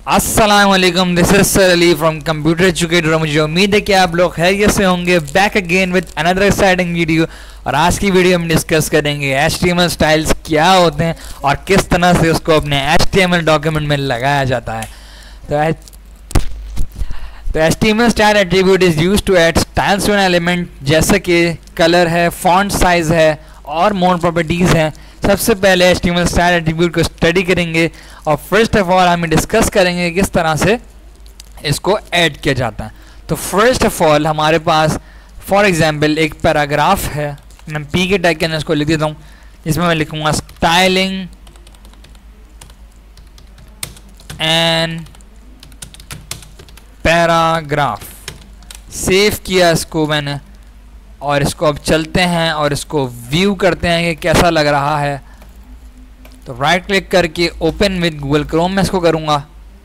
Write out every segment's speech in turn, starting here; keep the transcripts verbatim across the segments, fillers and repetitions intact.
अस्सलाम वालेकुम, this is sir Ali from computer educator. मुझे उम्मीद है कि आप लोग खैरियत से होंगे। Back again with another exciting video. और आज की वीडियो में डिस्कस करेंगे H T M L styles क्या होते हैं और किस तरह से उसको अपने H T M L document में लगाया जाता है। तो तो H T M L style attribute is used to add styles to an element, जैसे कि कलर है, फॉन्ट साइज है और मोर प्रॉपर्टीज हैं। सबसे पहले H T M L style attribute को स्टडी करेंगे और फर्स्ट ऑफ ऑल हम डिस्कस करेंगे किस तरह से इसको ऐड किया जाता है। तो फर्स्ट ऑफ ऑल हमारे पास फॉर एग्जांपल एक पैराग्राफ है, मैं पी के टैग के अंदर इसको लिख देता हूँ, जिसमें मैं लिखूंगा स्टाइलिंग एंड पैराग्राफ। सेव किया इसको मैंने और इसको अब चलते हैं और इसको व्यू करते हैं कि कैसा लग रहा है। तो राइट क्लिक करके ओपन विद गूगल क्रोम में इसको करूंगा।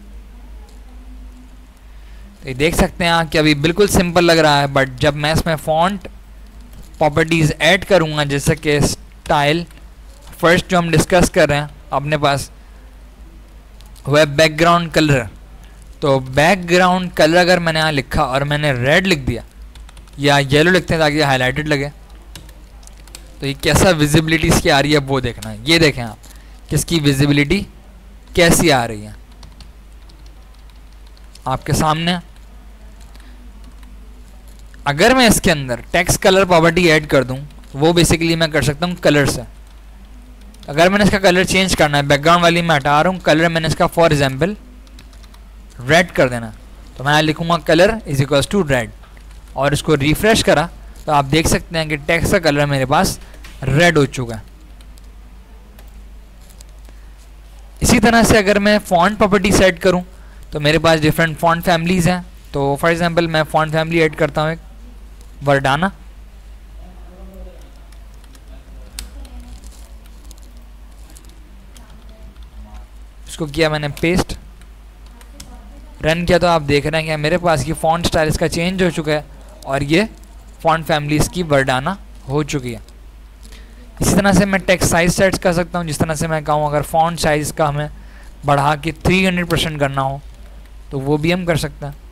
तो ये देख सकते हैं कि अभी बिल्कुल सिंपल लग रहा है, बट जब मैं इसमें फॉन्ट प्रॉपर्टीज ऐड करूंगा, जैसे कि स्टाइल, फर्स्ट जो हम डिस्कस कर रहे हैं अपने पास वह बैकग्राउंड कलर। तो बैकग्राउंड कलर अगर मैंने यहाँ लिखा और मैंने रेड लिख दिया या येलो लिखते हैं ताकि हाईलाइटेड लगे, तो ये कैसा विजिबिलिटी इसकी आ रही है वो देखना है। ये देखें आप किसकी विजिबिलिटी कैसी आ रही है आपके सामने। अगर मैं इसके अंदर टेक्स्ट कलर प्रॉपर्टी ऐड कर दूं, वो बेसिकली मैं कर सकता हूं कलर से। अगर मैंने इसका कलर चेंज करना है, बैकग्राउंड वाली मैं हटा रहा हूं, कलर मैंने इसका फॉर एग्जांपल रेड कर देना, तो मैं लिखूंगा colour is equals to red और इसको रिफ्रेश करा तो आप देख सकते हैं कि टेक्स्ट का कलर मेरे पास रेड हो चुका है। इसी तरह से अगर मैं फॉन्ट प्रॉपर्टी सेट करूं तो मेरे पास डिफरेंट फॉन्ट फैमिलीज हैं। तो फॉर एग्जांपल मैं फॉन्ट फैमिली ऐड करता हूं एक वर्डाना। इसको किया मैंने पेस्ट, रन किया तो आप देख रहे हैं कि मेरे पास ये फॉन्ट स्टाइल इसका चेंज हो चुका है और ये फॉन्ट फैमिली इसकी वर्डाना हो चुकी है। इसी तरह से मैं टेक्स्ट साइज सेट कर सकता हूँ, जिस तरह से मैं कहूँ अगर फॉन्ट साइज का हमें बढ़ा के तीन सौ परसेंट करना हो तो वो भी हम कर सकते हैं।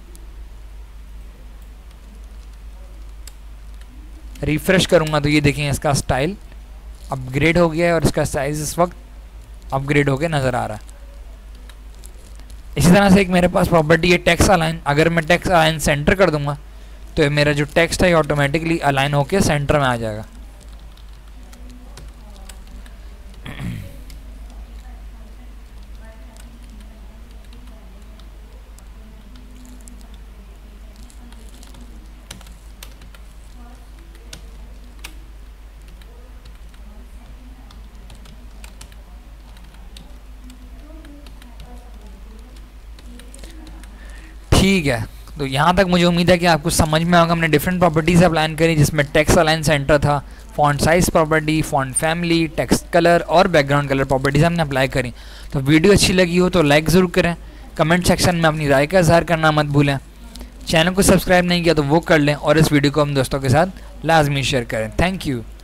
रिफ्रेश करूँगा तो ये देखें इसका स्टाइल अपग्रेड हो गया है और इसका साइज इस वक्त अपग्रेड होकर नज़र आ रहा है। इसी तरह से एक मेरे पास प्रॉपर्टी है टेक्स्ट अलाइन। अगर मैं टेक्स्ट अलाइन सेंटर कर दूंगा तो मेरा जो टेक्स्ट है ऑटोमेटिकली अलाइन होके सेंटर में आ जाएगा। ठीक है, तो यहाँ तक मुझे उम्मीद है कि आपको समझ में होगा। हमने डिफरेंट प्रॉपर्टीज़ अप्लाई करी, जिसमें टेक्स्ट अलाइन सेंटर था, font size property, font family, text colour और बैकग्राउंड कलर प्रॉपर्टीज़ हमने अप्लाई करी। तो वीडियो अच्छी लगी हो तो लाइक ज़रूर करें, कमेंट सेक्शन में अपनी राय का इज़हार करना मत भूलें। चैनल को सब्सक्राइब नहीं किया तो वो कर लें और इस वीडियो को हम दोस्तों के साथ लाजमी शेयर करें। Thank you.